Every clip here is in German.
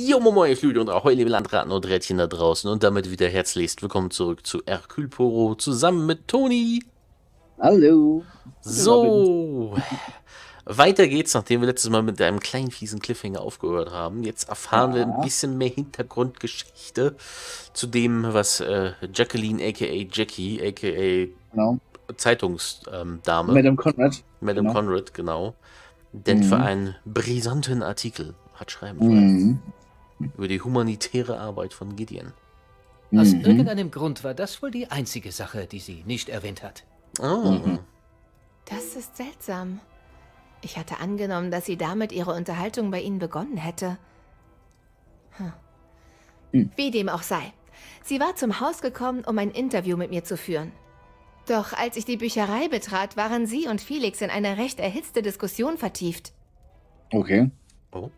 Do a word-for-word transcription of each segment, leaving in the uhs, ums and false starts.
Jo, Momo, ihr Flügel und auch liebe Landratten und Rädchen da draußen und damit wieder herzlichst willkommen zurück zu Hercule Poirot zusammen mit Toni. Hallo. So, weiter geht's, nachdem wir letztes Mal mit einem kleinen fiesen Cliffhanger aufgehört haben. Jetzt erfahren ja. wir ein bisschen mehr Hintergrundgeschichte zu dem, was äh, Jacqueline aka Jackie aka Genau. Zeitungsdame ähm, Madame Conrad. Madame genau. Conrad, genau. Denn mhm. für einen brisanten Artikel hat schreiben Mhm. über die humanitäre Arbeit von Gideon. Aus Mhm. irgendeinem Grund war das wohl die einzige Sache, die sie nicht erwähnt hat. Oh. Mhm. Das ist seltsam. Ich hatte angenommen, dass sie damit ihre Unterhaltung bei Ihnen begonnen hätte. Hm. Hm. Wie dem auch sei. Sie war zum Haus gekommen, um ein Interview mit mir zu führen. Doch als ich die Bücherei betrat, waren sie und Felix in eine recht erhitzte Diskussion vertieft. Okay. Oh.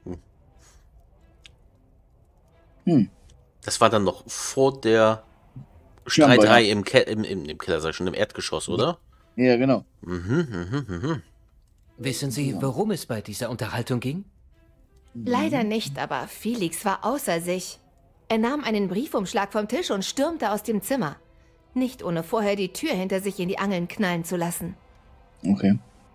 Hm. Das war dann noch vor der Streiterei im, Ke im, im, im Keller, sag ich schon, im Erdgeschoss, oder? Ja, genau. Mhm, mhm, mhm. Wissen Sie, worum es bei dieser Unterhaltung ging? Leider nicht, aber Felix war außer sich. Er nahm einen Briefumschlag vom Tisch und stürmte aus dem Zimmer. Nicht ohne vorher die Tür hinter sich in die Angeln knallen zu lassen. Okay.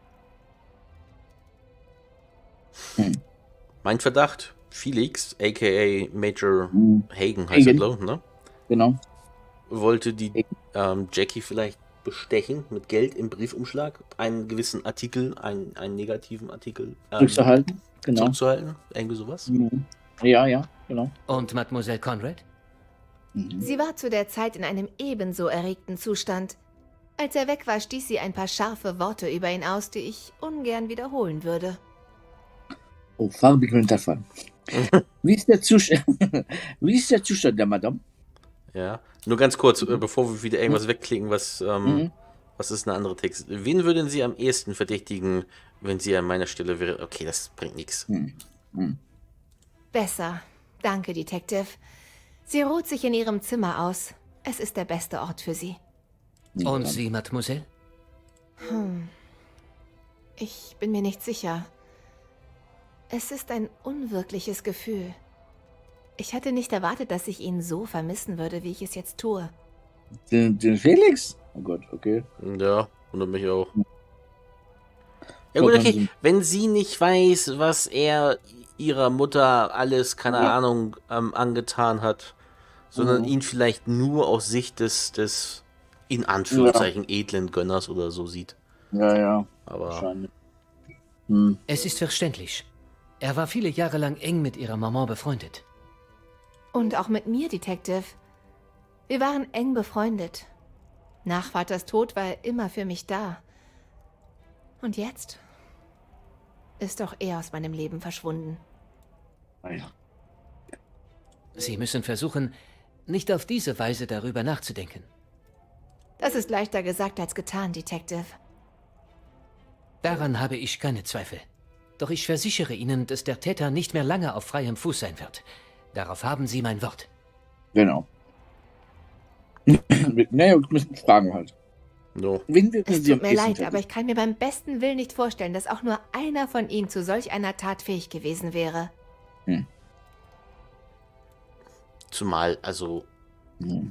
Hm. Mein Verdacht, Felix, aka Major Hm. Hagen heißt er, Hagen. glaube ich, ne? Genau. Wollte die ähm, Jackie vielleicht bestechen mit Geld im Briefumschlag, einen gewissen Artikel, einen, einen negativen Artikel ähm, Zurückzuhalten. Genau. zurückzuhalten, irgendwie sowas. Mhm. Ja, ja, genau. Und Mademoiselle Conrad? Mhm. Sie war zu der Zeit in einem ebenso erregten Zustand. Als er weg war, stieß sie ein paar scharfe Worte über ihn aus, die ich ungern wiederholen würde. Oh, farbig runterfahren. Wie ist der Zustand? Wie ist der Zustand der Madame? Ja, nur ganz kurz, äh, bevor wir wieder irgendwas wegklicken, was, ähm, Mhm. was ist eine andere Text? Wen würden Sie am ehesten verdächtigen, wenn Sie an meiner Stelle wäre? Okay, das bringt nichts. Mhm. Mhm. Besser. Danke, Detective. Sie ruht sich in ihrem Zimmer aus. Es ist der beste Ort für sie. Und Sie, Mademoiselle? Hm. Ich bin mir nicht sicher. Es ist ein unwirkliches Gefühl. Ich hatte nicht erwartet, dass ich ihn so vermissen würde, wie ich es jetzt tue. Den, den Felix? Oh Gott, okay. Ja, wundert mich auch. Ja gut, okay, wenn sie nicht weiß, was er ihrer Mutter alles, keine Ja. Ahnung, ähm, angetan hat, sondern Mhm. ihn vielleicht nur aus Sicht des, des in Anführungszeichen edlen Gönners oder so sieht. Ja, ja. Aber Wahrscheinlich. Hm. Es ist verständlich. Er war viele Jahre lang eng mit ihrer Maman befreundet. Und auch mit mir, Detective. Wir waren eng befreundet. Nach Vaters Tod war er immer für mich da. Und jetzt ist auch er aus meinem Leben verschwunden. Ah, ja. Sie müssen versuchen, nicht auf diese Weise darüber nachzudenken. Das ist leichter gesagt als getan, Detective. Daran habe ich keine Zweifel. Doch ich versichere Ihnen, dass der Täter nicht mehr lange auf freiem Fuß sein wird. Darauf haben Sie mein Wort. Genau. Naja, wir müssen fragen halt. no. Wen wir Es Sie am tut mir ehesten leid, verdächtigen? aber ich kann mir beim besten Willen nicht vorstellen, dass auch nur einer von ihnen zu solch einer Tat fähig gewesen wäre. Zumal, also, Hm.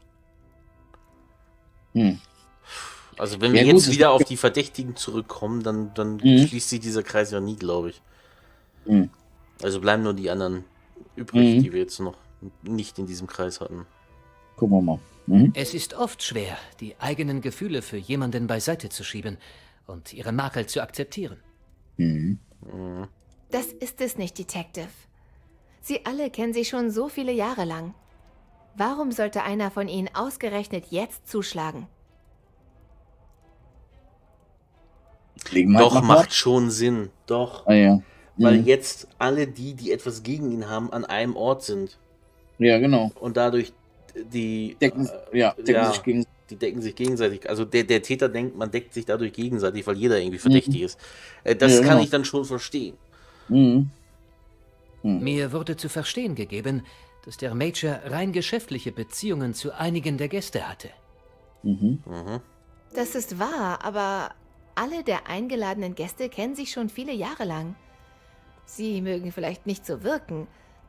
Hm. also wenn Ja, wir gut, jetzt das- wieder auf die Verdächtigen zurückkommen, dann, dann Mhm. schließt sich dieser Kreis ja nie, glaube ich. Hm. Also bleiben nur die anderen übrig, Mhm. die wir jetzt noch nicht in diesem Kreis hatten. Gucken wir mal. Mhm. Es ist oft schwer, die eigenen Gefühle für jemanden beiseite zu schieben und ihre Makel zu akzeptieren. Mhm. Mhm. Das ist es nicht, Detective. Sie alle kennen sich schon so viele Jahre lang. Warum sollte einer von ihnen ausgerechnet jetzt zuschlagen? Gelegenheit Doch, macht macht schon Sinn. Doch. Mord. Ah, ja. Weil Mhm. jetzt alle die, die etwas gegen ihn haben, an einem Ort sind. Ja, genau. Und dadurch die Decken, äh, ja, decken ja, sich gegen. die decken sich gegenseitig. Also der, der Täter denkt, man deckt sich dadurch gegenseitig, weil jeder irgendwie verdächtig ist. Äh, das Ja, kann genau. ich dann schon verstehen. Mhm. Mhm. Mir wurde zu verstehen gegeben, dass der Major rein geschäftliche Beziehungen zu einigen der Gäste hatte. Mhm. Mhm. Das ist wahr, aber alle der eingeladenen Gäste kennen sich schon viele Jahre lang. Sie mögen vielleicht nicht so wirken,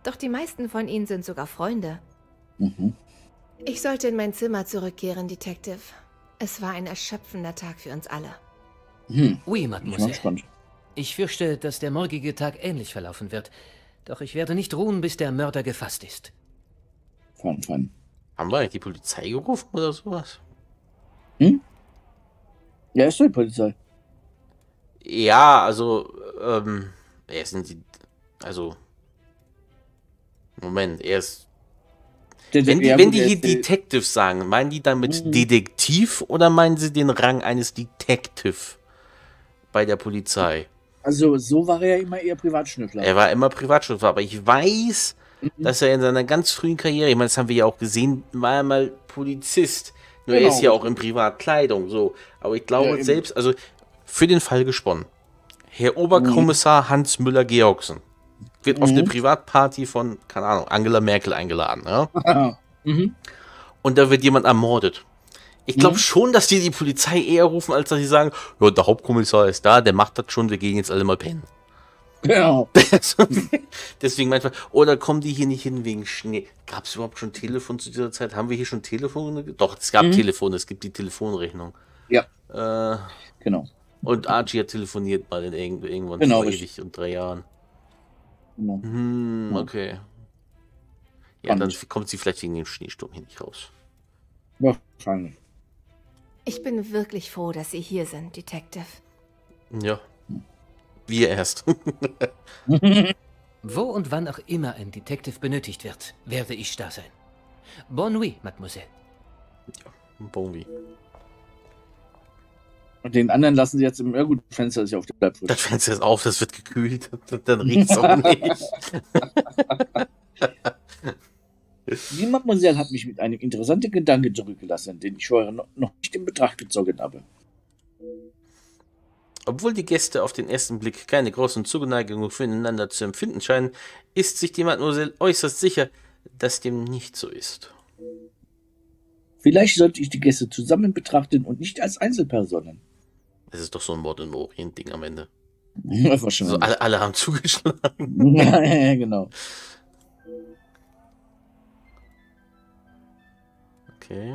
Doch die meisten von ihnen sind sogar Freunde. Mhm. Ich sollte in mein Zimmer zurückkehren, Detective. Es war ein erschöpfender Tag für uns alle. Hm. Oui, Ich bin Mademoiselle. gespannt. Ich fürchte, dass der morgige Tag ähnlich verlaufen wird. Doch ich werde nicht ruhen, bis der Mörder gefasst ist. Fun, fun. Haben wir eigentlich die Polizei gerufen oder sowas? Hm? Ja, ist doch die Polizei. Ja, also, ähm, er sind die, also, Moment, er ist, Der, wenn die, ja, wenn gut, die der hier ist der- Detective sagen, meinen die damit Mhm. Detektiv oder meinen sie den Rang eines Detective bei der Polizei? Also, so war er ja immer eher Privatschnüffler. Er war immer Privatschüler, aber ich weiß, Mhm. dass er in seiner ganz frühen Karriere, ich meine, das haben wir ja auch gesehen, war er mal Polizist. Nur er Genau, ist ja auch richtig. in Privatkleidung, so. Aber ich glaube Ja, eben. selbst, also für den Fall gesponnen. Herr Oberkommissar Hans Müller-Georgsen wird auf Mhm. eine Privatparty von, keine Ahnung, Angela Merkel eingeladen, ja? mhm. Und da wird jemand ermordet. Ich glaube Mhm. schon, dass die die Polizei eher rufen, als dass sie sagen, ja, der Hauptkommissar ist da, der macht das schon, wir gehen jetzt alle mal pennen. Genau. Deswegen manchmal, oder kommen die hier nicht hin wegen Schnee? Gab es überhaupt schon Telefon zu dieser Zeit? Haben wir hier schon Telefone? Doch, es gab Mhm. Telefone, es gibt die Telefonrechnung. Ja, Äh, genau. und Archie hat telefoniert mal in irgend, irgendwann Genau, vor richtig. ewig und drei Jahren. genau. Hm, Ja. okay. Ja, Spannend. dann kommt sie vielleicht wegen dem Schneesturm hier nicht raus. Wahrscheinlich. Ich bin wirklich froh, dass Sie hier sind, Detective. Ja. Wir erst. Wo und wann auch immer ein Detective benötigt wird, werde ich da sein. Bonne nuit, Mademoiselle. Bonvi. Und den anderen lassen sie jetzt im, ja gut, Fenster ist ja auf der Bleib Das Fenster ist auf, das wird gekühlt. Dann riecht es auch nicht. Die Mademoiselle hat mich mit einem interessanten Gedanken zurückgelassen, den ich vorher noch noch nicht in Betracht gezogen habe. Obwohl die Gäste auf den ersten Blick keine großen Zuneigungen füreinander zu empfinden scheinen, ist sich die Mademoiselle äußerst sicher, dass dem nicht so ist. Vielleicht sollte ich die Gäste zusammen betrachten und nicht als Einzelpersonen. Das ist doch so ein Mord im Orient-Ding am Ende. Ja, So, wahrscheinlich. alle, alle haben zugeschlagen. Ja, ja, genau. Okay.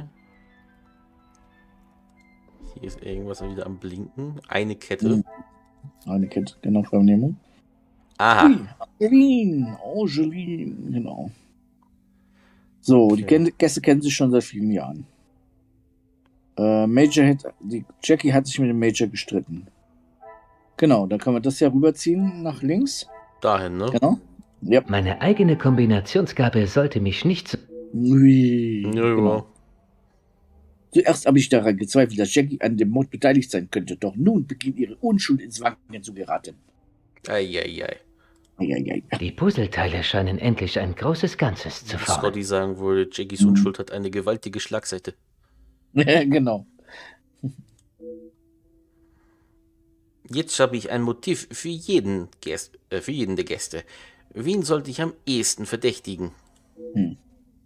Hier ist irgendwas wieder am Blinken. Eine Kette. Mhm. Eine Kette, genau, Vernehmung. Aha. Ui, Angeline, Angeline, genau. So, die Okay. Ken- Gäste kennen sich schon seit vielen Jahren. Äh, Major hat, die Jackie hat sich mit dem Major gestritten. Genau, dann können wir das ja rüberziehen nach links. Dahin, ne? Genau. Ja. Meine eigene Kombinationsgabe sollte mich nicht so... Ui, Ja, genau. ja. Zuerst habe ich daran gezweifelt, dass Jackie an dem Mord beteiligt sein könnte, doch nun beginnt ihre Unschuld ins Wanken zu geraten. Eieiei. Eieiei. Die Puzzleteile scheinen endlich ein großes Ganzes zu Wie formen. Scotty sagen würde, Jackies Mhm. Unschuld hat eine gewaltige Schlagseite. Ja, genau. Jetzt habe ich ein Motiv für jeden, Gäst, äh, für jeden der Gäste. Wen sollte ich am ehesten verdächtigen? Hm.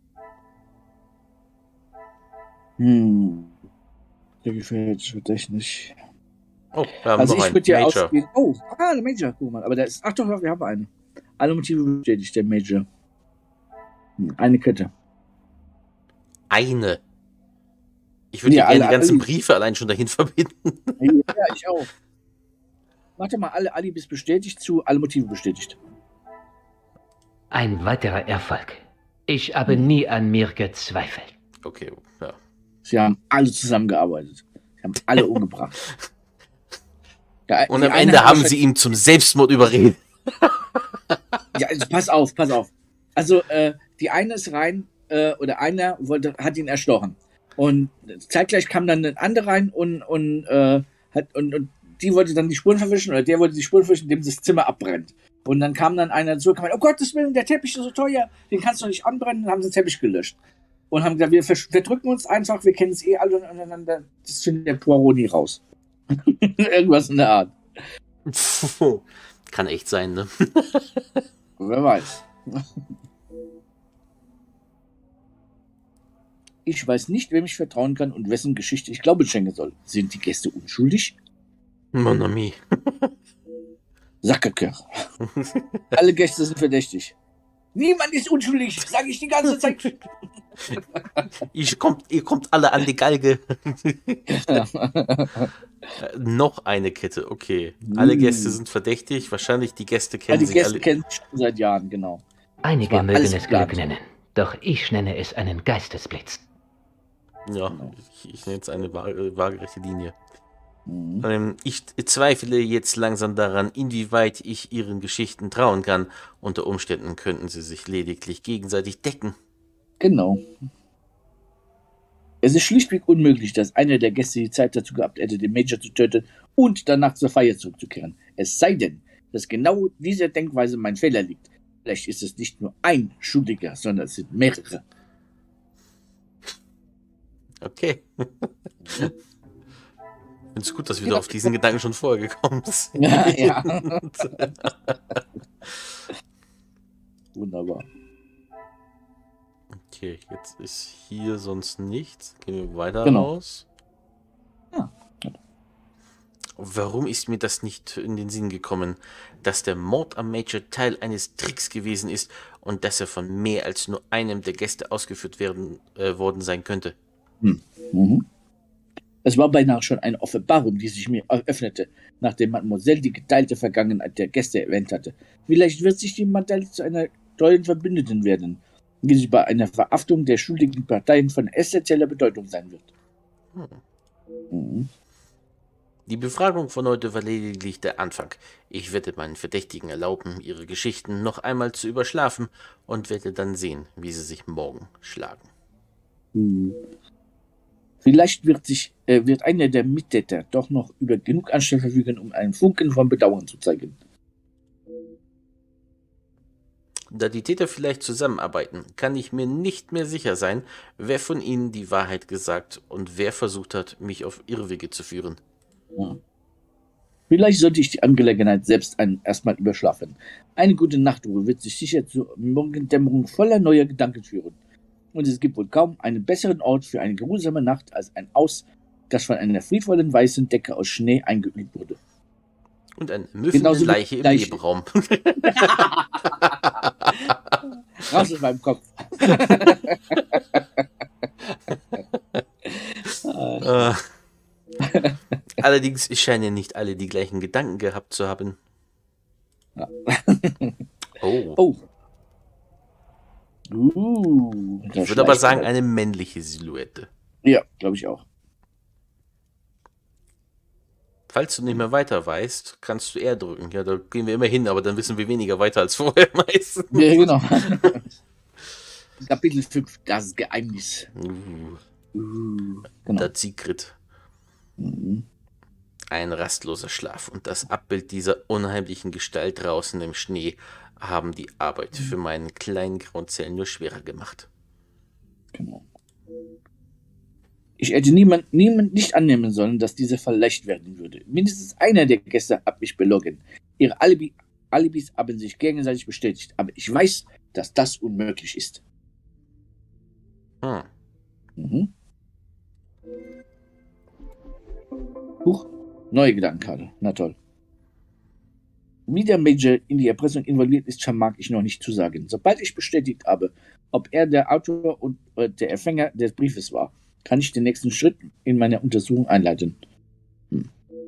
Hm. Der gefällt verdächtig. Oh, wir haben Also noch ich einen. würde ja Major. ausgehen. Oh, ah, der Major, guck mal. Aber der ist. Ach doch, wir haben einen. Alle Motive bestätigt, der Major. Hm, Eine Kette. Eine. Ich würde Ja, gerne alle- die ganzen alle- Briefe allein schon dahin verbinden. Ja, ich auch. Warte mal, alle Alibis bestätigt zu, alle Motive bestätigt. Ein weiterer Erfolg. Ich habe nie an mir gezweifelt. Okay, ja. Sie haben alle zusammengearbeitet. Sie haben alle umgebracht. Ja, Und die am eine Ende hat haben sie wahrscheinlich- ihn zum Selbstmord überredet. Ja, also pass auf, pass auf. Also, äh, die eine ist rein, äh, oder einer wollte, hat ihn erstochen. Und zeitgleich kam dann ein anderer rein und, und, äh, hat, und, und die wollte dann die Spuren verwischen, oder der wollte die Spuren verwischen, indem das Zimmer abbrennt. Und dann kam dann einer dazu, kam, oh Gottes Willen, der Teppich ist so teuer, den kannst du nicht anbrennen, dann haben sie den Teppich gelöscht. Und haben gesagt, wir versch- verdrücken uns einfach, wir kennen es eh alle untereinander, das findet der Poirot nie raus. Irgendwas in der Art. Kann echt sein, ne? Wer weiß. Ich weiß nicht, wem ich vertrauen kann und wessen Geschichte ich Glauben schenken soll. Sind die Gäste unschuldig? Mon ami. Sackerkör. Alle Gäste sind verdächtig. Niemand ist unschuldig, sage ich die ganze Zeit. Ich kommt, ihr kommt alle an die Galge. Noch eine Kette, okay. Alle Gäste sind verdächtig. Wahrscheinlich die Gäste kennen Ja, die sich Gäste alle. kennen sich schon seit Jahren, genau. Einige war mögen alles es geplant. Glück nennen, doch ich nenne es einen Geistesblitz. Ja, ich, ich nenne es eine wa- äh, waagerechte Linie. Mhm. Ähm, ich zweifle jetzt langsam daran, inwieweit ich ihren Geschichten trauen kann. Unter Umständen könnten sie sich lediglich gegenseitig decken. Genau. Es ist schlichtweg unmöglich, dass einer der Gäste die Zeit dazu gehabt hätte, den Major zu töten und danach zur Feier zurückzukehren. Es sei denn, dass genau diese Denkweise mein Fehler liegt. Vielleicht ist es nicht nur ein Schuldiger, sondern es sind mehrere. Okay. Ich finde es gut, dass wir da auf diesen Gedanken schon vorher gekommen sind. Ja, ja. Wunderbar. Okay, jetzt ist hier sonst nichts. Gehen wir weiter Genau. raus. Ja. Warum ist mir das nicht in den Sinn gekommen, dass der Mord am Major Teil eines Tricks gewesen ist und dass er von mehr als nur einem der Gäste ausgeführt werden, äh, worden sein könnte? Mhm. Es war beinahe schon eine Offenbarung, die sich mir öffnete, nachdem Mademoiselle die geteilte Vergangenheit der Gäste erwähnt hatte. Vielleicht wird sich die Madame zu einer treuen Verbündeten werden, die sie bei einer Verhaftung der schuldigen Parteien von essentieller Bedeutung sein wird. Mhm. Die Befragung von heute war lediglich der Anfang. Ich werde meinen Verdächtigen erlauben, ihre Geschichten noch einmal zu überschlafen und werde dann sehen, wie sie sich morgen schlagen. Mhm. Vielleicht wird sich äh, wird einer der Mittäter doch noch über genug Anstand verfügen, um einen Funken von Bedauern zu zeigen. Da die Täter vielleicht zusammenarbeiten, kann ich mir nicht mehr sicher sein, wer von ihnen die Wahrheit gesagt und wer versucht hat, mich auf Irrwege zu führen. Ja. Vielleicht sollte ich die Angelegenheit selbst ein, erstmal überschlafen. Eine gute Nachtruhe wird sich sicher zur Morgendämmerung voller neuer Gedanken führen. Und es gibt wohl kaum einen besseren Ort für eine geruhsame Nacht als ein Haus, das von einer friedvollen weißen Decke aus Schnee eingeübt wurde. Und eine müffende Genauso wie Leiche im Leiche. Nebenraum. Raus aus meinem Kopf. Äh, Allerdings scheinen nicht alle die gleichen Gedanken gehabt zu haben. Ja. Oh. Oh. Uh, Ich würde aber sagen, eine männliche Silhouette. Ja, glaube ich auch. Falls du nicht mehr weiter weißt, kannst du R drücken. Ja, da gehen wir immer hin, aber dann wissen wir weniger weiter als vorher meistens. Ja, genau. Kapitel fünf, das Geheimnis. Uh, Uh, genau. das Secret. Mhm. Ein rastloser Schlaf und das Abbild dieser unheimlichen Gestalt draußen im Schnee haben die Arbeit für meinen kleinen grauen Zellen nur schwerer gemacht. Genau. Ich hätte niemand, niemand nicht annehmen sollen, dass dieser Fall leicht werden würde. Mindestens einer der Gäste hat mich belogen. Ihre Alibi, Alibis haben sich gegenseitig bestätigt, aber ich weiß, dass das unmöglich ist. Hm. Mhm. Huch, neue Gedankenkarte. Na toll. Wie der Major in die Erpressung involviert ist, vermag ich noch nicht zu sagen. Sobald ich bestätigt habe, ob er der Autor und äh, der Empfänger des Briefes war, kann ich den nächsten Schritt in meiner Untersuchung einleiten. Hm.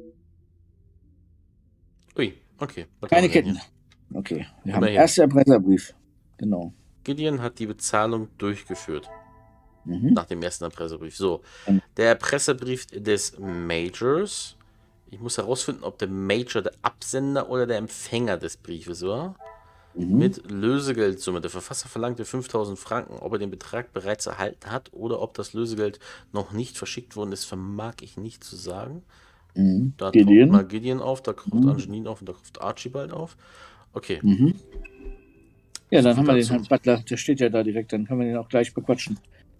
Ui, okay. Was Keine haben wir denn Ketten. Okay, wir Immerhin. haben erster Erpresserbrief. Genau. hier? Gideon hat die Bezahlung durchgeführt. Mhm. Nach dem ersten Erpresserbrief. So, Mhm. der Erpresserbrief des Majors. Ich muss herausfinden, ob der Major der Absender oder der Empfänger des Briefes war. Mhm. Mit Lösegeldsumme. Der Verfasser verlangte fünftausend Franken. Ob er den Betrag bereits erhalten hat oder ob das Lösegeld noch nicht verschickt worden ist, vermag ich nicht zu sagen. Mhm. Da taucht Gideon. mal Gideon auf, da taucht Mhm. Angeline auf und da taucht Archibald auf. Okay. Mhm. Ja, dann So haben wir den dazu. Herrn Butler, der steht ja da direkt, dann können wir den auch gleich bequatschen.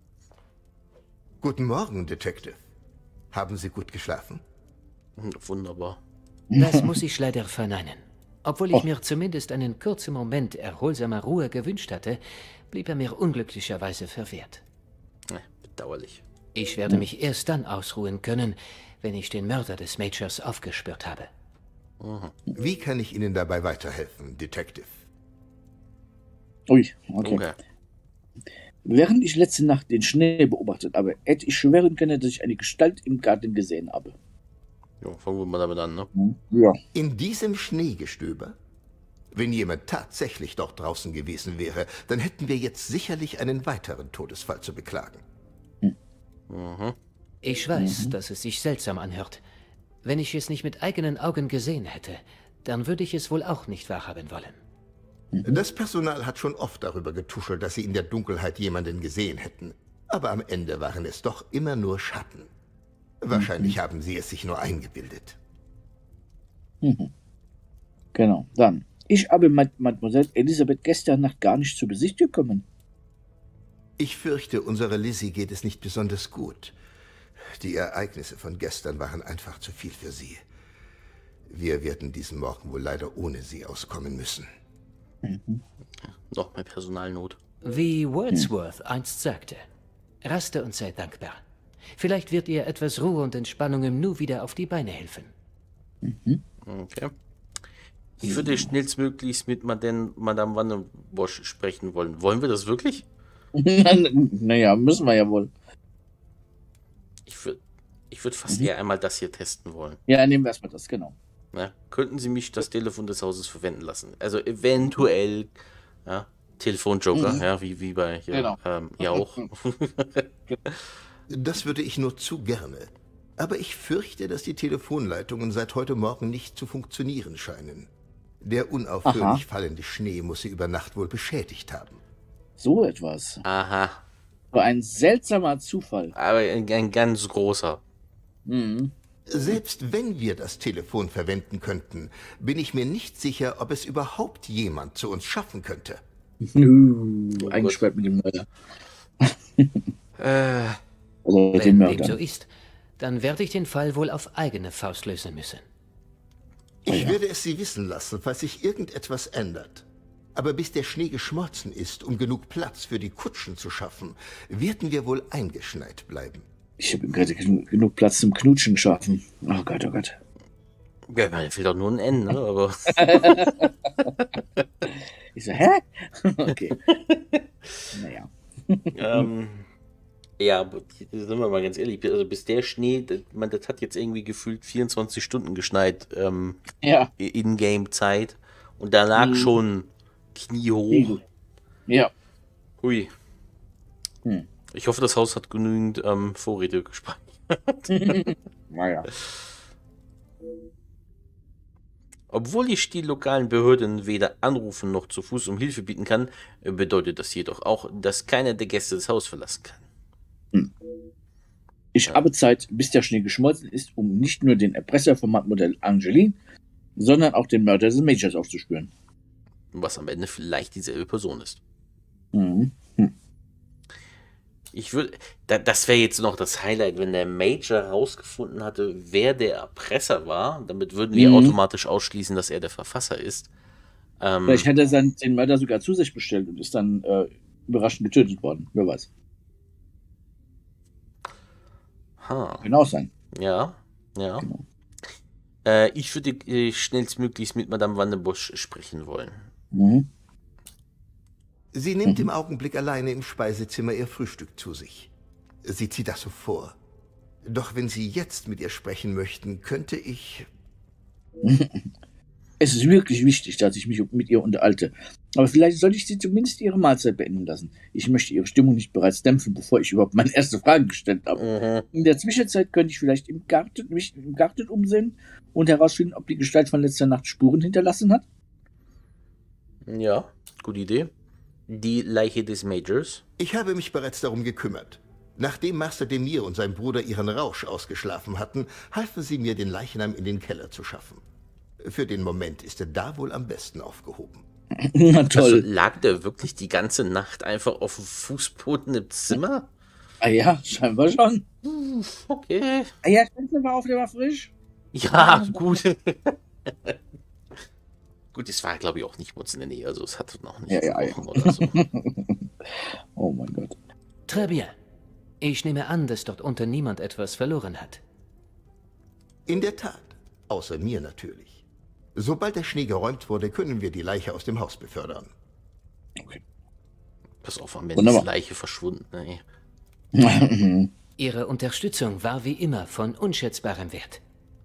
Guten Morgen, Detective. Haben Sie gut geschlafen? Hm, Wunderbar. Das muss ich leider verneinen. Obwohl ich Oh. mir zumindest einen kurzen Moment erholsamer Ruhe gewünscht hatte, blieb er mir unglücklicherweise verwehrt. Ne, bedauerlich. Ich werde mich erst dann ausruhen können, wenn ich den Mörder des Majors aufgespürt habe. Mhm. Wie kann ich Ihnen dabei weiterhelfen, Detective? Ui, okay. Okay. Während ich letzte Nacht den Schnee beobachtet habe, hätte ich schwören können, dass ich eine Gestalt im Garten gesehen habe. Jo, fangen wir mal damit an, ne? Ja. In diesem Schneegestöber? Wenn jemand tatsächlich dort draußen gewesen wäre, dann hätten wir jetzt sicherlich einen weiteren Todesfall zu beklagen. Mhm. Ich weiß, dass es sich seltsam anhört. Wenn ich es nicht mit eigenen Augen gesehen hätte, dann würde ich es wohl auch nicht wahrhaben wollen. Das Personal hat schon oft darüber getuschelt, dass sie in der Dunkelheit jemanden gesehen hätten. Aber am Ende waren es doch immer nur Schatten. Wahrscheinlich haben sie es sich nur eingebildet. Mhm. Genau, dann. Ich habe mit Mademoiselle Elisabeth gestern Nacht gar nicht zu Besicht gekommen. Ich fürchte, unserer Lizzie geht es nicht besonders gut. Die Ereignisse von gestern waren einfach zu viel für sie. Wir werden diesen Morgen wohl leider ohne sie auskommen müssen. Mhm. Noch mehr Personalnot. Wie Wordsworth einst sagte, raste und sei dankbar. Vielleicht wird ihr etwas Ruhe und Entspannung im Nu wieder auf die Beine helfen. Mhm. Okay. Ich würde schnellstmöglichst mit Madame, Madame Vandenbosch sprechen wollen. Wollen wir das wirklich? Naja, müssen wir ja wohl. Ich würde ich würd fast Mhm. eher einmal das hier testen wollen. Ja, nehmen wir erstmal das, genau. Ja, könnten Sie mich das Telefon des Hauses verwenden lassen? Also eventuell, ja, Telefonjoker, Mhm. ja, wie, wie bei hier, Genau. ähm, ja auch. Das würde ich nur zu gerne. Aber ich fürchte, dass die Telefonleitungen seit heute Morgen nicht zu funktionieren scheinen. Der unaufhörlich Aha. fallende Schnee muss sie über Nacht wohl beschädigt haben. So etwas. Aha, So ein seltsamer Zufall. aber ein, ein ganz großer. Mhm. Selbst wenn wir das Telefon verwenden könnten, bin ich mir nicht sicher, ob es überhaupt jemand zu uns schaffen könnte. Uh, eingesperrt mit dem Mörder. Äh, Oder Wenn dem dem Mörder. so ist, dann werde ich den Fall wohl auf eigene Faust lösen müssen. Ich ja. werde es Sie wissen lassen, falls sich irgendetwas ändert. Aber bis der Schnee geschmolzen ist, um genug Platz für die Kutschen zu schaffen, werden wir wohl eingeschneit bleiben. Ich habe gerade gen- genug Platz zum Knutschen geschaffen. Oh Gott, oh Gott. ja, mir fehlt doch nur ein N, ne? Aber Ich so, hä? Okay. Naja. ähm, ja, aber sind wir mal ganz ehrlich, also bis der Schnee, das, man, das hat jetzt irgendwie gefühlt vierundzwanzig Stunden geschneit, ähm, Ja. In-Game-Zeit. Und da lag Mhm. schon Knie hoch. Ja. Hui. Hm. Ich hoffe, das Haus hat genügend ähm, Vorräte gespeichert. Naja. Obwohl ich die lokalen Behörden weder anrufen noch zu Fuß um Hilfe bieten kann, bedeutet das jedoch auch, dass keiner der Gäste das Haus verlassen kann. Ich habe Zeit, bis der Schnee geschmolzen ist, um nicht nur den Erpresser von Mademoiselle Angeline, sondern auch den Mörder des Majors aufzuspüren. Was am Ende vielleicht dieselbe Person ist. Mhm. Hm. Ich würde, da, das wäre jetzt noch das Highlight, wenn der Major herausgefunden hatte, wer der Erpresser war. Damit würden wir Mhm. automatisch ausschließen, dass er der Verfasser ist. Ähm, Vielleicht hat er sein, den Mörder sogar zu sich bestellt und ist dann äh, überraschend getötet worden. Wer weiß. ha, Kann auch sein. ja, ja. Genau. Äh, ich würde äh, schnellstmöglichst mit Madame Vandenbosch sprechen wollen. Mhm. Sie nimmt Mhm. im Augenblick alleine im Speisezimmer ihr Frühstück zu sich. Sie zieht das so vor. Doch wenn Sie jetzt mit ihr sprechen möchten, könnte ich... Es ist wirklich wichtig, dass ich mich mit ihr unterhalte. Aber vielleicht sollte ich sie zumindest ihre Mahlzeit beenden lassen. Ich möchte ihre Stimmung nicht bereits dämpfen, bevor ich überhaupt meine erste Frage gestellt habe. Mhm. In der Zwischenzeit könnte ich vielleicht im Garten, mich im Garten umsehen und herausfinden, ob die Gestalt von letzter Nacht Spuren hinterlassen hat. Ja, gute Idee. Die Leiche des Majors. Ich habe mich bereits darum gekümmert. Nachdem Master Demir und sein Bruder ihren Rausch ausgeschlafen hatten, halfen sie mir, den Leichnam in den Keller zu schaffen. Für den Moment ist er da wohl am besten aufgehoben. Na Also toll. lag der wirklich die ganze Nacht einfach auf dem Fußboden im Zimmer? Ah ja, scheinbar schon. Okay. Ah ja, stimmt, der war auf, der war frisch. Ja, gut. Gut, es war, glaube ich, auch nicht bei uns in der Nähe. Also es hat noch nicht Ja, ja, ja. gebrochen oder so. Oh mein Gott. Très bien. Ich nehme an, dass dort unten niemand etwas verloren hat. In der Tat. Außer mir natürlich. Sobald der Schnee geräumt wurde, können wir die Leiche aus dem Haus befördern. Okay. Pass auf, am Ende ist Leiche verschwunden. Ey. Ihre Unterstützung war wie immer von unschätzbarem Wert.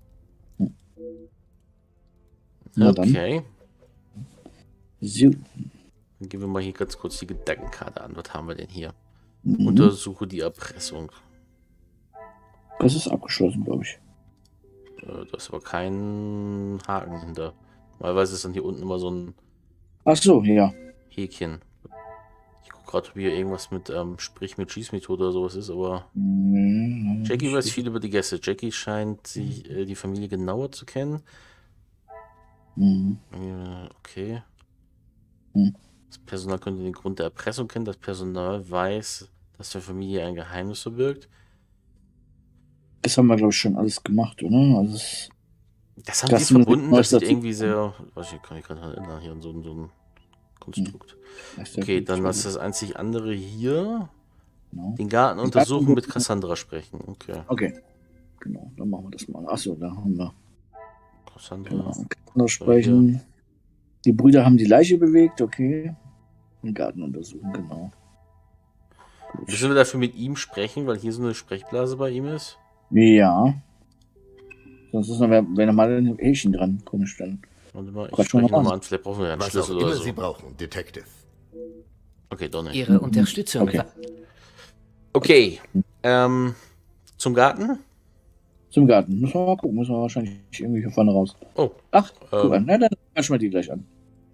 Okay. So. Dann gehen wir mal hier ganz kurz die Gedankenkarte an. Was haben wir denn hier? Mhm. Untersuche die Erpressung. Das ist abgeschlossen, glaube ich. Äh, da ist aber kein Haken hinter. Normalerweise ist dann hier unten immer so ein Ach so, ja. Häkchen. Ich gucke gerade, ob hier irgendwas mit ähm, Sprich mit Schießmethode oder sowas ist, aber Mhm. Jackie weiß viel über die Gäste. Jackie scheint sich, äh, die Familie genauer zu kennen. Mhm. Äh, okay. Mhm. Das Personal könnte den Grund der Erpressung kennen. Das Personal weiß, dass der Familie ein Geheimnis verbirgt. Das haben wir, glaube ich, schon alles gemacht, oder? Also es, Das haben das die verbunden, das sieht dazu- irgendwie sehr... Was, ich kann mich gerade erinnern, hier an so, ein- so ein Konstrukt. das ist ja Okay, gut, dann schon. was ist das einzig andere hier? Genau. Den Garten Den untersuchen, Garten- mit Cassandra sprechen. Okay. Okay. Genau, dann machen wir das mal. Achso, da haben wir. Cassandra. Genau. Noch sprechen. Die Brüder haben die Leiche bewegt, okay. Den Garten untersuchen, genau. Gut. Müssen wir dafür mit ihm sprechen, weil hier so eine Sprechblase bei ihm ist? Ja. Sonst ist noch, wäre wär noch mal ein Häkchen dran. Komisch dann. Warte mal, ich Quatsch schon spreche mal nochmal an. an. Vielleicht brauchen wir ja einen Was auch Schlüssel immer oder Sie so. brauchen, Detective. Okay, doch nicht. Ihre Unterstützung Okay. war... Okay, ähm, zum Garten? Zum Garten. Müssen wir mal gucken. Müssen wir wahrscheinlich irgendwie hier vorne raus. Oh, Ach, guck Ähm. an. Na, dann quatschen wir die gleich an.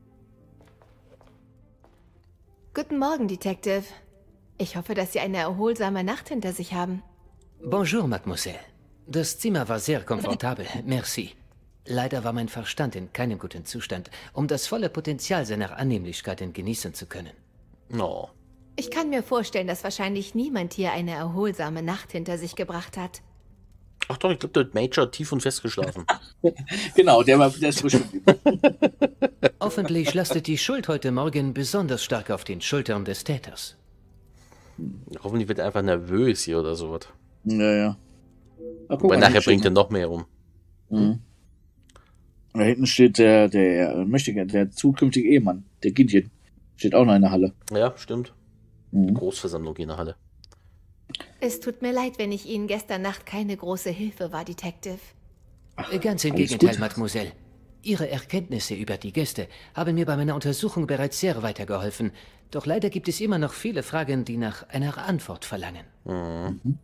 Guten Morgen, Detective. Ich hoffe, dass Sie eine erholsame Nacht hinter sich haben. Bonjour, Mademoiselle. Das Zimmer war sehr komfortabel, merci. Leider war mein Verstand in keinem guten Zustand, um das volle Potenzial seiner Annehmlichkeiten genießen zu können. no. Ich kann mir vorstellen, dass wahrscheinlich niemand hier eine erholsame Nacht hinter sich gebracht hat. Ach doch, ich glaube, der hat Major tief und fest geschlafen. Genau, der, war, der ist frisch geblieben. Hoffentlich lastet die Schuld heute Morgen besonders stark auf den Schultern des Täters. Hoffentlich wird er einfach nervös hier oder sowas. Ja, ja. Ach, guck Weil mal, nachher hier bringt er steht- noch mehr um. Mhm. Da hinten steht der, der möchte gerne, der zukünftige Ehemann, der Gideon. Steht auch noch in der Halle. Ja, stimmt. Mhm. Großversammlung in der Halle. Es tut mir leid, wenn ich Ihnen gestern Nacht keine große Hilfe war, Detective. Ganz im alles Gegenteil, gut. Mademoiselle. Ihre Erkenntnisse über die Gäste haben mir bei meiner Untersuchung bereits sehr weitergeholfen. Doch leider gibt es immer noch viele Fragen, die nach einer Antwort verlangen. Mhm.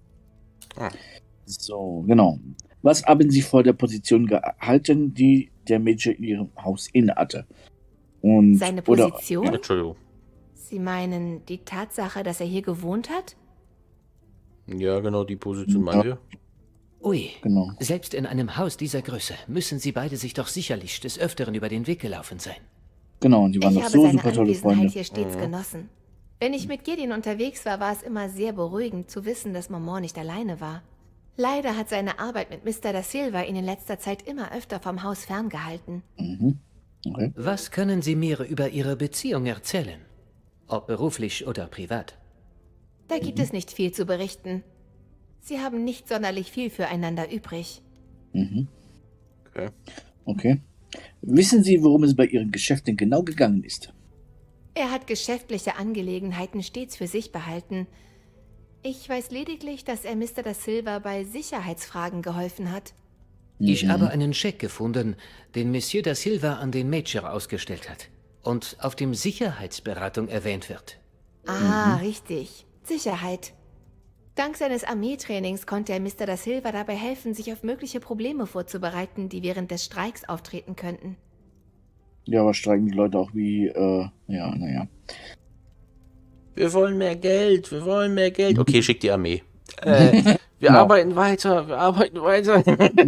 So, genau. Was haben Sie vor der Position gehalten, die der Major in Ihrem Haus innehatte? Und, Seine oder, Position? Entschuldigung. Sie meinen die Tatsache, dass er hier gewohnt hat? Ja, genau, die Position meinen wir. Ui, Genau. selbst in einem Haus dieser Größe müssen Sie beide sich doch sicherlich des Öfteren über den Weg gelaufen sein. Genau, und die waren Ich doch habe so seine super tolle Anwesenheit Freunde. hier stets genossen. Wenn ich mit Gideon unterwegs war, war es immer sehr beruhigend zu wissen, dass Maman nicht alleine war. Leider hat seine Arbeit mit Mister Da Silva ihn in letzter Zeit immer öfter vom Haus ferngehalten. Mhm. Okay. Was können Sie mir über Ihre Beziehung erzählen? Ob beruflich oder privat? Da gibt es nicht viel zu berichten. Sie haben nicht sonderlich viel füreinander übrig. Mhm. Okay. Okay. Wissen Sie, worum es bei Ihren Geschäften genau gegangen ist? Er hat geschäftliche Angelegenheiten stets für sich behalten. Ich weiß lediglich, dass er Mister Da Silva bei Sicherheitsfragen geholfen hat. Ich Mhm. habe einen Scheck gefunden, den Monsieur Da Silva an den Major ausgestellt hat und auf dem Sicherheitsberatung erwähnt wird. Ah, richtig. Sicherheit. Dank seines Armeetrainings konnte er Mister Da Silva dabei helfen, sich auf mögliche Probleme vorzubereiten, die während des Streiks auftreten könnten. Ja, aber streiken die Leute auch wie, äh, ja, naja. Wir wollen mehr Geld, wir wollen mehr Geld. Okay, schick die Armee. Äh, wir Genau. arbeiten weiter, wir arbeiten weiter.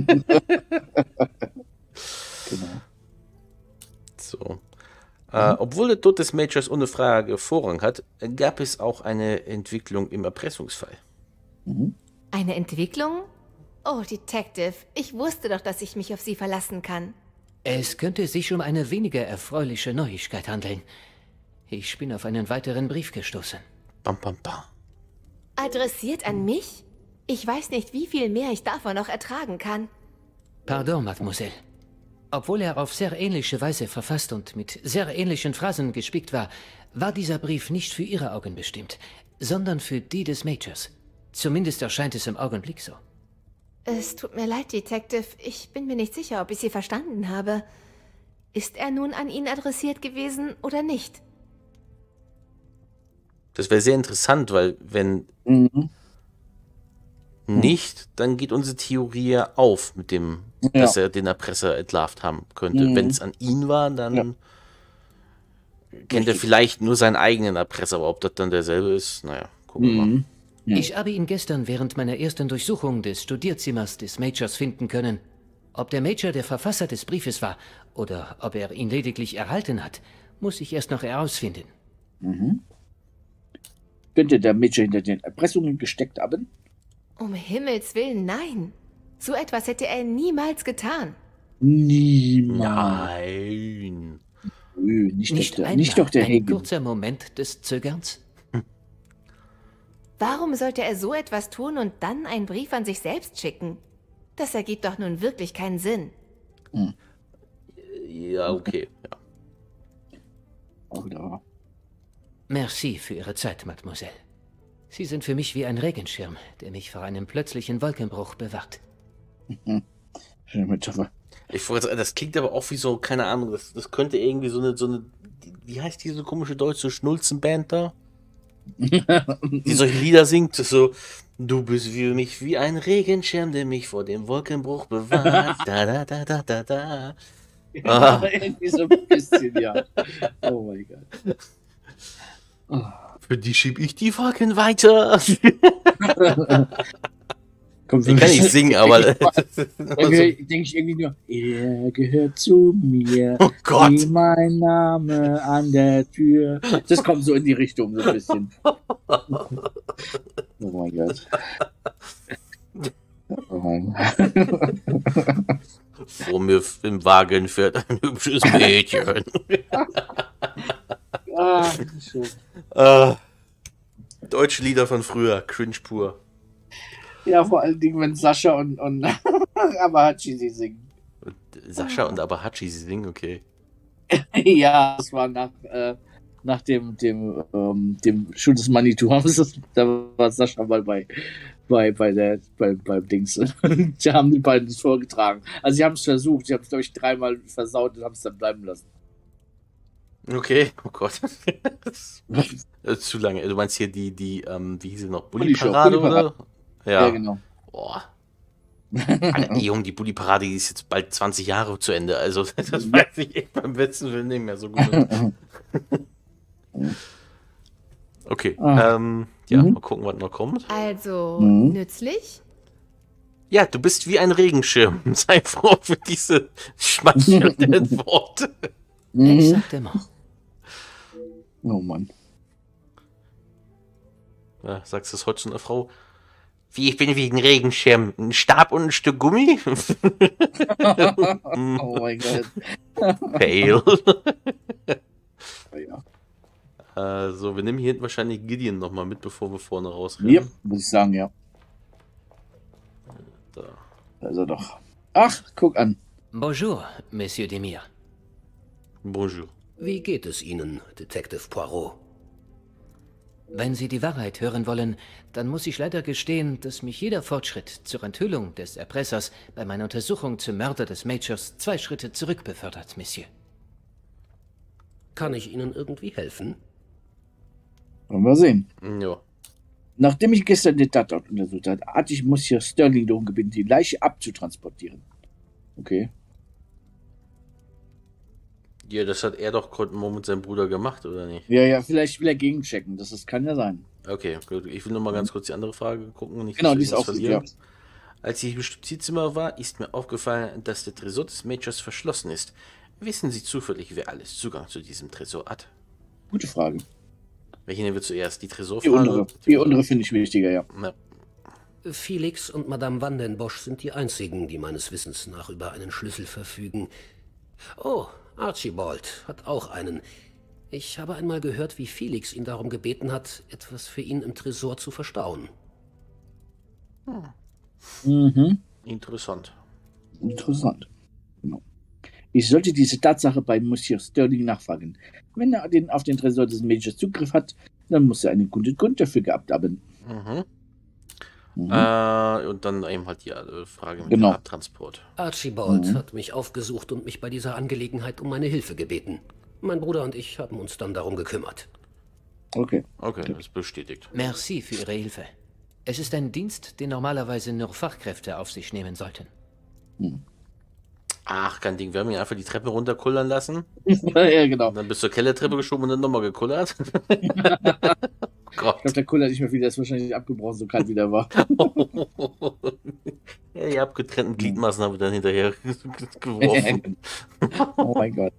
Genau. So. Äh, obwohl der Tod des Majors ohne Frage Vorrang hat, gab es auch eine Entwicklung im Erpressungsfall. Mhm. Eine Entwicklung? Oh, Detective, ich wusste doch, dass ich mich auf Sie verlassen kann. Es könnte sich um eine weniger erfreuliche Neuigkeit handeln. Ich bin auf einen weiteren Brief gestoßen. Bam, bam, bam. Adressiert an mich? Ich weiß nicht, wie viel mehr ich davon noch ertragen kann. Pardon, Mademoiselle. Obwohl er auf sehr ähnliche Weise verfasst und mit sehr ähnlichen Phrasen gespickt war, war dieser Brief nicht für Ihre Augen bestimmt, sondern für die des Majors. Zumindest erscheint es im Augenblick so. Es tut mir leid, Detective. Ich bin mir nicht sicher, ob ich Sie verstanden habe. Ist er nun an ihn adressiert gewesen oder nicht? Das wäre sehr interessant, weil wenn Mhm. nicht, dann geht unsere Theorie ja auf mit dem, Ja. dass er den Erpresser entlarvt haben könnte. Mhm. Wenn es an ihn war, dann Ja. kennt er Richtig. vielleicht nur seinen eigenen Erpresser, aber ob das dann derselbe ist, naja, gucken wir mal. Mhm. Ja. Ich habe ihn gestern während meiner ersten Durchsuchung des Studierzimmers des Majors finden können. Ob der Major der Verfasser des Briefes war oder ob er ihn lediglich erhalten hat, muss ich erst noch herausfinden. Mhm. Könnte der Major hinter den Erpressungen gesteckt haben? Um Himmels Willen, nein. So etwas hätte er niemals getan. Niemals. Nein. Nö, nicht, Nicht doch der, einmal nicht doch der ein Hagen. kurzer Moment des Zögerns. Warum sollte er so etwas tun und dann einen Brief an sich selbst schicken? Das ergibt doch nun wirklich keinen Sinn. Ja, okay. Ja. Oder? Merci für Ihre Zeit, Mademoiselle. Sie sind für mich wie ein Regenschirm, der mich vor einem plötzlichen Wolkenbruch bewahrt. Schöne Metapher. Ich wollte sagen, das klingt aber auch wie so, keine Ahnung, das, das könnte irgendwie so eine, so eine, wie heißt diese komische deutsche Schnulzenband da? Die solche Lieder singt, so, du bist für mich wie ein Regenschirm, der mich vor dem Wolkenbruch bewahrt. Da, da, da, da, da, da. Ah. Irgendwie so ein bisschen, ja. Oh mein Gott. Oh. Für die schieb ich die Wolken weiter. Kommt Ich kann nicht singen, aber. Irgendwie denke ich irgendwie nur, er gehört zu mir, Oh Gott. wie mein Name an der Tür. Das kommt so in die Richtung, so ein bisschen. Oh mein Gott. Oh mein Gott. Vor mir im Wagen fährt ein hübsches Mädchen. Ah, so. äh, deutsche Lieder von früher, cringe pur. Ja, vor allen Dingen, wenn Sascha und, und Abahachi sie singen. Und Sascha und Abahachi, sie singen, okay. Ja, das war nach, äh, nach dem, dem, ähm, dem Schuh des Manitou. Haben sie das- Da war Sascha mal bei, bei, bei der, bei, beim Dings. Da haben die beiden das vorgetragen. Also, sie haben es versucht. Sie haben es, glaube ich, dreimal versaut und haben es dann bleiben lassen. Okay, oh Gott. Das ist zu lange. Du meinst hier die, die, ähm, wie hieß sie noch? Bulli Show, Bulli-Parade, Bulli oder? Ja, Ja. genau. Boah. Alter, die Junge, die Bulli-Parade, die ist jetzt bald zwanzig Jahre zu Ende. Also, das weiß ich echt beim besten Willen nicht mehr so gut. Okay, Ah. ähm, ja, Mhm. mal gucken, was noch kommt. Also, Mhm. nützlich? Ja, du bist wie ein Regenschirm. Sei froh für diese schmeichelnden Worte. Mhm. Exactement. Oh Mann. Ja, sagst du es heute zu einer Frau? Wie, ich bin wie ein Regenschirm. Ein Stab und ein Stück Gummi? Oh mein Gott. Fail. Ja, Also, wir nehmen hier hinten wahrscheinlich Gideon nochmal mit, bevor wir vorne rausrennen. ja, muss ich sagen, ja. Da. Also doch. Ach, guck an. Bonjour, Monsieur Demir. Bonjour. Wie geht es Ihnen, Detective Poirot? Wenn Sie die Wahrheit hören wollen, dann muss ich leider gestehen, dass mich jeder Fortschritt zur Enthüllung des Erpressers bei meiner Untersuchung zum Mörder des Majors zwei Schritte zurückbefördert, Monsieur. Kann ich Ihnen irgendwie helfen? Wollen wir sehen. Ja. Nachdem ich gestern den Tatort untersucht habe, hatte ich Monsieur Sterling darum gebeten, die Leiche abzutransportieren. Okay. Ja, das hat er doch heute Morgen mit seinem Bruder gemacht, oder nicht? Ja, ja, vielleicht will er gegenchecken. Das, das kann ja sein. Okay, gut. Ich will noch mal ganz kurz die andere Frage gucken. Und nicht, Genau, dass die wir ist auch irgendwas gut, ja. Als ich im Studierzimmer war, ist mir aufgefallen, dass der Tresor des Majors verschlossen ist. Wissen Sie zufällig, wer alles Zugang zu diesem Tresor hat? Gute Frage. Welche nehmen wir zuerst? Die Die Tresorfrage? untere. Die untere finde ich wichtiger, ja. Ja. Felix und Madame Vandenbosch sind die einzigen, die meines Wissens nach über einen Schlüssel verfügen. Oh, Archibald hat auch einen. Ich habe einmal gehört, wie Felix ihn darum gebeten hat, etwas für ihn im Tresor zu verstauen. Mhm. Interessant. Interessant. Genau. Ich sollte diese Tatsache bei Monsieur Sterling nachfragen. Wenn er den, auf den Tresor des Majors Zugriff hat, dann muss er einen guten Grund dafür gehabt haben. Mhm. Mhm. Äh, und dann eben halt die äh, Frage mit Genau. dem Abtransport. Archibald Mhm. hat mich aufgesucht und mich bei dieser Angelegenheit um meine Hilfe gebeten. Mein Bruder und ich haben uns dann darum gekümmert. Okay. Okay, das ist bestätigt. Merci für Ihre Hilfe. Es ist ein Dienst, den normalerweise nur Fachkräfte auf sich nehmen sollten. Ach, kein Ding. Wir haben ihn einfach die Treppe runterkullern lassen. Ja, genau. Und dann bis zur Kellertreppe geschoben und dann nochmal gekullert. Ich Gott. glaube, der Kuller nicht mehr viel, der ist wahrscheinlich abgebrochen, so kalt wie der war. Ja, die abgetrennten Gliedmaßen haben wir dann hinterher geworfen. Oh mein Gott.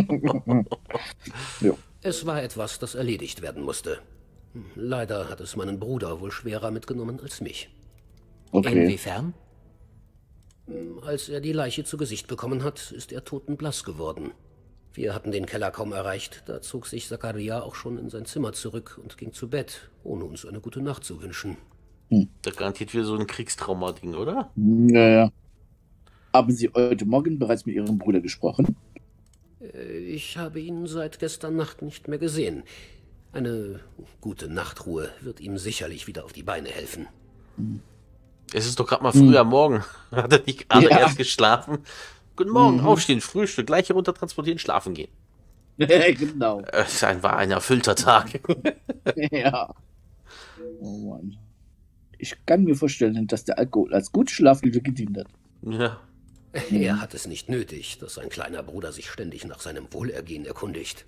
Es war etwas, das erledigt werden musste. Leider hat es meinen Bruder wohl schwerer mitgenommen als mich. Okay. Inwiefern? Als er die Leiche zu Gesicht bekommen hat, ist er totenblass geworden. Wir hatten den Keller kaum erreicht, da zog sich Zakaria auch schon in sein Zimmer zurück und ging zu Bett, ohne uns eine gute Nacht zu wünschen. Das garantiert wieder so ein Kriegstrauma-Ding, oder? Ja, ja. Haben Sie heute Morgen bereits mit Ihrem Bruder gesprochen? Äh, Ich habe ihn seit gestern Nacht nicht mehr gesehen. Eine gute Nachtruhe wird ihm sicherlich wieder auf die Beine helfen. Es ist doch gerade mal früh am Morgen. Hat er nicht gerade Ja. erst geschlafen? Guten Morgen, Mhm. aufstehen, Frühstück, gleich hier runter transportieren, schlafen gehen. Genau. Es ein, war ein erfüllter Tag. Ja. Oh Mann. Ich kann mir vorstellen, dass der Alkohol als gute Schlafhilfe gedient hat. Ja. Er hat es nicht nötig, dass sein kleiner Bruder sich ständig nach seinem Wohlergehen erkundigt.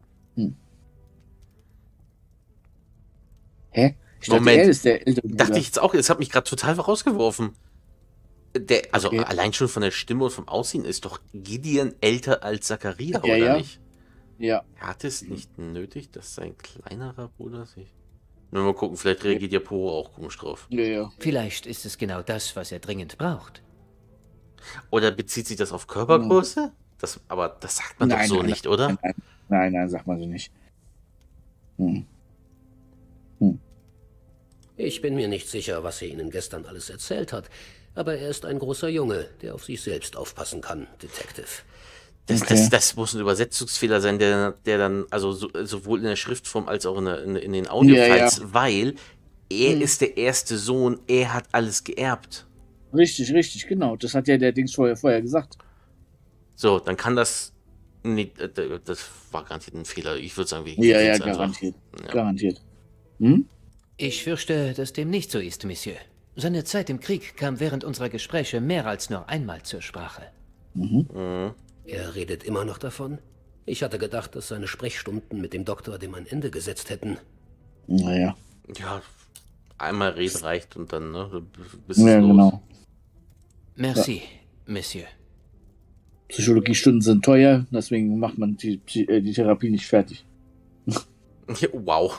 Hä? Ich dachte, Moment. er ist der ältere Bruder. Dachte ich jetzt auch, es hat mich gerade total rausgeworfen. Der, also Okay. allein schon von der Stimme und vom Aussehen ist doch Gideon älter als Zakaria, Ja, oder ja. nicht? Ja. Er hat es nicht nötig, dass sein kleinerer Bruder sich... Nur mal gucken, vielleicht reagiert ja Poro auch komisch drauf. Ja, ja. Vielleicht ist es genau das, was er dringend braucht. Oder bezieht sich das auf Körpergröße? Das, aber das sagt man doch so nein, nicht, oder? Nein, nein, nein, nein, sag mal so nicht. Hm. Ich bin mir nicht sicher, was er Ihnen gestern alles erzählt hat, aber er ist ein großer Junge, der auf sich selbst aufpassen kann, Detective. Das, Okay. das, das muss ein Übersetzungsfehler sein, der, der dann, also so, sowohl in der Schriftform als auch in, der, in, in den Audiofiles, Ja, weil er Hm. ist der erste Sohn, er hat alles geerbt. Richtig, richtig, genau. Das hat ja der Dings vorher, vorher gesagt. So, dann kann das. Nee, äh, das war garantiert ein Fehler. Ich würde sagen, wir Ja, ja, jetzt einfach. garantiert. Ja. Garantiert. Hm? Ich fürchte, dass dem nicht so ist, Monsieur. Seine Zeit im Krieg kam während unserer Gespräche mehr als nur einmal zur Sprache. Mhm. Er redet immer noch davon? Ich hatte gedacht, dass seine Sprechstunden mit dem Doktor dem ein Ende gesetzt hätten. Naja. Ja, einmal reden reicht und dann, ne? Bis Ja, los. genau. Merci, Monsieur. Psychologiestunden sind teuer, deswegen macht man die, Psy- äh, die Therapie nicht fertig. Ja, wow.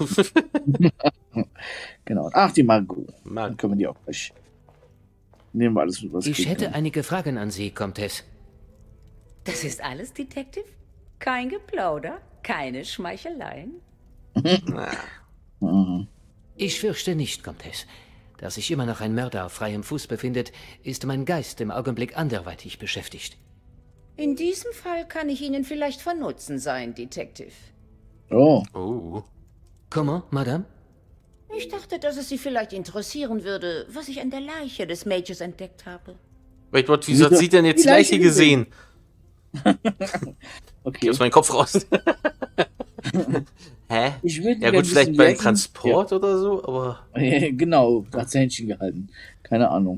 Genau. Ach, die Margot. Dann Mag. können wir die auch gleich. Nehmen wir alles mit, was Ich geht, hätte ne? einige Fragen an Sie, Comtesse. Das ist alles, Detective? Kein Geplauder, keine Schmeicheleien? Mhm. Ich fürchte nicht, Comtesse. Da sich immer noch ein Mörder auf freiem Fuß befindet, ist mein Geist im Augenblick anderweitig beschäftigt. In diesem Fall kann ich Ihnen vielleicht von Nutzen sein, Detective. Oh. Oh. Comment, Madame? Ich dachte, dass es Sie vielleicht interessieren würde, was ich an der Leiche des Majors entdeckt habe. Wait, what, wieso hat Wieso- sie denn jetzt die die Leiche Leiche gesehen? Okay. Geh aus meinem Kopf raus. Hä? Ich würde Ja gerne gut, vielleicht wissen, beim wer ihn- Transport oder so, aber... Ja. Genau, da hat sie Händchen gehalten. Keine Ahnung.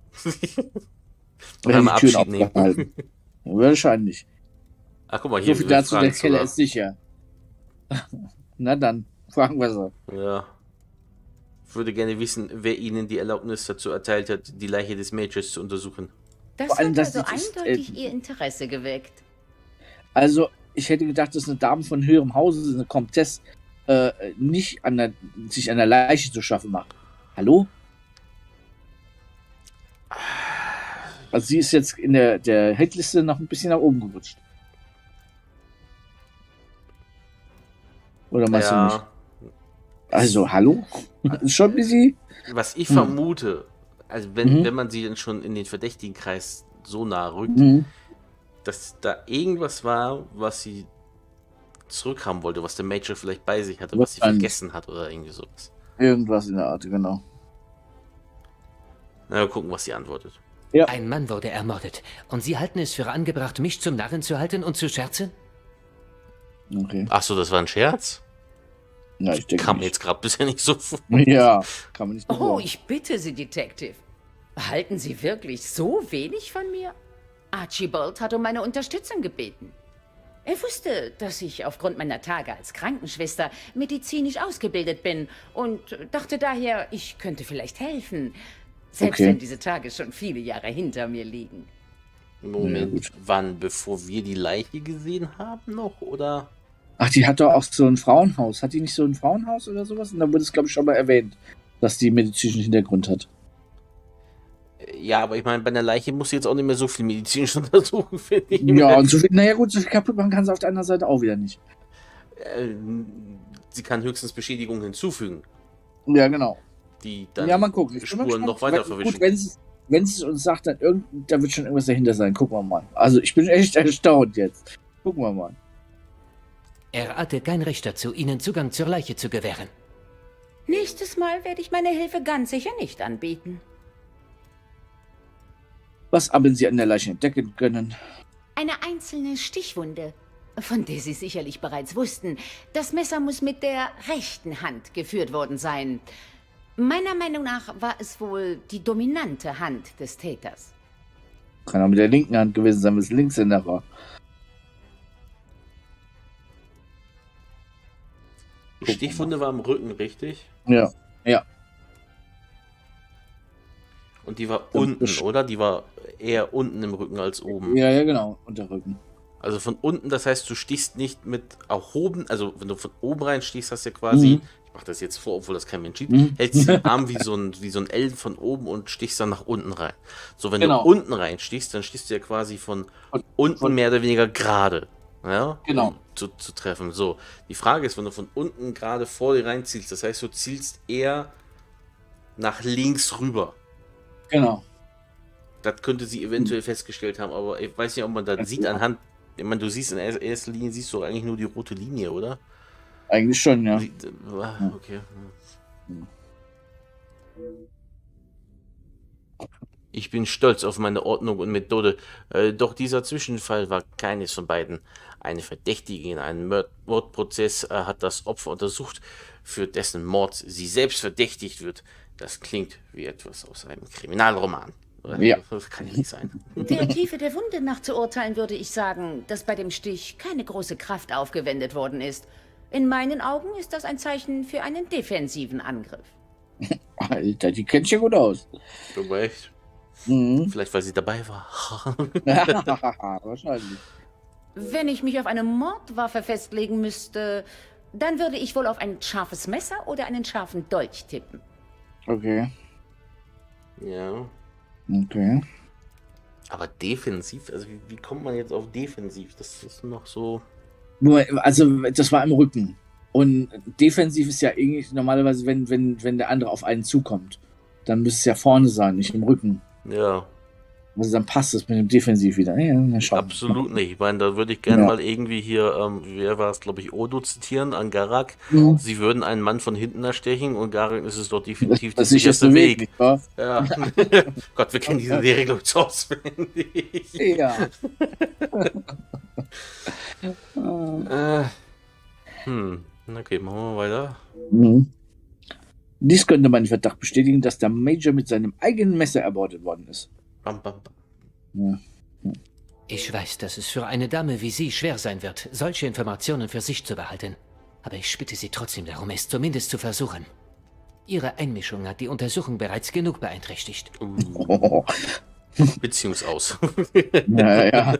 Oder Oder mal die Türen Abschied nehmen. aufgehalten. Wahrscheinlich. Ach, guck mal, So hier viel wir dazu, der fragen's Keller sogar. ist sicher. Na dann, fragen wir sie. Ja. Ich würde gerne wissen, wer Ihnen die Erlaubnis dazu erteilt hat, die Leiche des Majors zu untersuchen. Das Vor allem, hat dass also die- das, eindeutig äh, Ihr Interesse geweckt. Also, ich hätte gedacht, dass eine Dame von höherem Hause, eine Comtesse, äh, nicht an der, sich an der Leiche zu schaffen macht. Hallo? Also, sie ist jetzt in der, der Hitliste noch ein bisschen nach oben gerutscht. Oder meinst du nicht? Ja, Also, hallo? Ist schon ein bisschen. was ich Hm. vermute, also wenn, Mhm. wenn man sie dann schon in den verdächtigen Kreis so nah rückt, Mhm. dass da irgendwas war, was sie zurückhaben wollte, was der Major vielleicht bei sich hatte, was sie vergessen hat oder irgendwie sowas. Irgendwas in der Art, genau. Na, wir gucken, was sie antwortet. Ja. Ein Mann wurde ermordet. Und Sie halten es für angebracht, mich zum Narren zu halten und zu scherzen? Okay. Ach so, das war ein Scherz? Ja, ich denke Kam mir nicht. jetzt gerade bisher nicht so vor. Ja, kann man nicht so Oh, sagen. ich bitte Sie, Detective. Halten Sie wirklich so wenig von mir? Archibald hat um meine Unterstützung gebeten. Er wusste, dass ich aufgrund meiner Tage als Krankenschwester medizinisch ausgebildet bin und dachte daher, ich könnte vielleicht helfen. Selbst Okay. wenn diese Tage schon viele Jahre hinter mir liegen. Moment, wann? Bevor wir die Leiche gesehen haben noch, oder? Ach, die hat doch auch so ein Frauenhaus. Hat die nicht so ein Frauenhaus oder sowas? Und da wurde es, glaube ich, schon mal erwähnt, dass die medizinischen Hintergrund hat. Ja, aber ich meine, bei einer Leiche muss sie jetzt auch nicht mehr so viel medizinisch untersuchen, finde ich. Ja, und so viel, naja gut, so viel kaputt machen kann sie auf der anderen Seite auch wieder nicht. Äh, sie kann höchstens Beschädigungen hinzufügen, Ja, genau. die dann Ja, mal gucken. Ich bin mal Spuren gespannt. noch weiter Weil- verwischen. Gut, wenn sie wenn sie es uns sagt, dann irgend, da wird schon irgendwas dahinter sein. Gucken wir mal. Also ich bin echt erstaunt jetzt. Gucken wir mal. Er hatte kein Recht dazu, Ihnen Zugang zur Leiche zu gewähren. Nächstes Mal werde ich meine Hilfe ganz sicher nicht anbieten. Was haben Sie an der Leiche entdecken können? Eine einzelne Stichwunde, von der Sie sicherlich bereits wussten. Das Messer muss mit der rechten Hand geführt worden sein. Meiner Meinung nach war es wohl die dominante Hand des Täters. Kann auch mit der linken Hand gewesen sein, wenn es Linkshänder war. Die Stichwunde war am Rücken, richtig? Ja. Ja. Und die war Dann unten, besch- oder? Die war eher unten im Rücken als oben. Ja, ja, genau. Unterrücken. Also von unten, das heißt, du stichst nicht mit erhoben, also wenn du von oben rein stichst, hast du ja quasi, Mhm. ich mache das jetzt vor, obwohl das kein Mensch sieht, Mhm. hältst den Arm wie so ein, wie so ein L von oben und stichst dann nach unten rein. So, wenn Genau. du unten rein stichst, dann stichst du ja quasi von Von- unten von- mehr oder weniger gerade. Ja, Genau. um Zu, zu treffen. So, die Frage ist, wenn du von unten gerade vor dir reinzielst, das heißt, du zielst eher nach links rüber. Genau. Das könnte sie eventuell festgestellt haben, aber ich weiß nicht, ob man das Ja, sieht ja. anhand. Ich meine, du siehst in er- erster Linie siehst du eigentlich nur die rote Linie, oder? Eigentlich schon, ja. Sie- ah, okay. Ich bin stolz auf meine Ordnung und Methode, äh, doch dieser Zwischenfall war keines von beiden. Eine Verdächtige in einem Mord Mordprozess äh, hat das Opfer untersucht, für dessen Mord sie selbst verdächtigt wird. Das klingt wie etwas aus einem Kriminalroman. Oder? Ja. Das kann ja nicht sein. Der Tiefe der Wunde nach zu urteilen, würde ich sagen, dass bei dem Stich keine große Kraft aufgewendet worden ist. In meinen Augen ist das ein Zeichen für einen defensiven Angriff. Alter, die kennt sich ja gut aus. Du recht. Mhm. Vielleicht, weil sie dabei war. Wahrscheinlich. Wenn ich mich auf eine Mordwaffe festlegen müsste, dann würde ich wohl auf ein scharfes Messer oder einen scharfen Dolch tippen. Okay. Ja. Okay. Aber defensiv, also wie, wie kommt man jetzt auf defensiv? Das ist noch so. Nur, also, das war im Rücken. Und defensiv ist ja irgendwie normalerweise, wenn, wenn, wenn der andere auf einen zukommt. Dann müsste es ja vorne sein, nicht im Rücken. Ja, Also dann passt es mit dem Defensiv wieder. Ja, na, schauen wir. absolut nicht. Ich meine, da würde ich gerne Ja. mal irgendwie hier, ähm, wer war es, glaube ich, Odo zitieren an Garak. Mhm. Sie würden einen Mann von hinten erstechen und Garak ist es doch definitiv Das der ist jetzt sicherste der Weg. Weg, nicht wahr? Ja. Gott, wir kennen diese Regelung zu auswendig. Ja. Äh, hm, okay, machen wir mal weiter. Mhm. Dies könnte meinen Verdacht bestätigen, dass der Major mit seinem eigenen Messer ermordet worden ist. Bam, bam, bam. Ja. Ich weiß, dass es für eine Dame wie Sie schwer sein wird, solche Informationen für sich zu behalten. Aber ich bitte Sie trotzdem darum, es zumindest zu versuchen. Ihre Einmischung hat die Untersuchung bereits genug beeinträchtigt. Uh, Oh. Beziehungsaus. Ja, ja.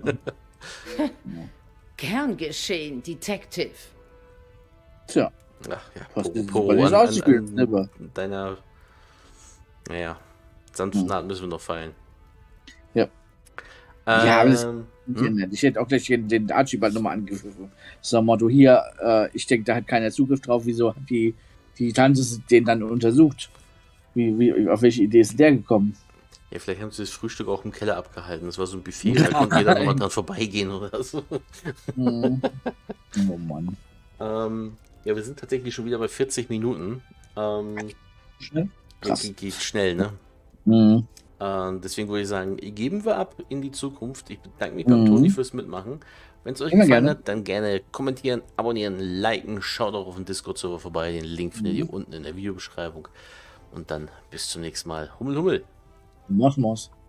Gern geschehen, Detective. Tja. Ach ja, Was Po- ist- Po was ist an, an, ausgespielt, ne, aber- an deiner, naja, sanften Art müssen wir noch fallen. Ja. Ja, aber das- Ähm, Ja, hm? nett. Ich hätte auch gleich den, den Archibald nochmal angegriffen. So ein Motto hier, äh, ich denke, da hat keiner Zugriff drauf, wieso hat die, die Tante den dann untersucht? Wie, wie, auf welche Idee ist denn der gekommen? Ja, vielleicht haben sie das Frühstück auch im Keller abgehalten. Das war so ein Buffet, da konnte jeder nochmal dran vorbeigehen oder so. Mhm. Oh Mann. ähm, ja, wir sind tatsächlich schon wieder bei vierzig Minuten. Ähm, Schnell? Krass. Geht, geht schnell, ne? Mhm. Äh, deswegen würde ich sagen, geben wir ab in die Zukunft. Ich bedanke mich beim Mhm. Toni fürs Mitmachen. Wenn es euch Immer gefallen gerne. hat, dann gerne kommentieren, abonnieren, liken. Schaut auch auf den Discord-Server vorbei. Den Link findet Mhm. ihr unten in der Videobeschreibung. Und dann bis zum nächsten Mal. Hummel, Hummel. Machen wir's.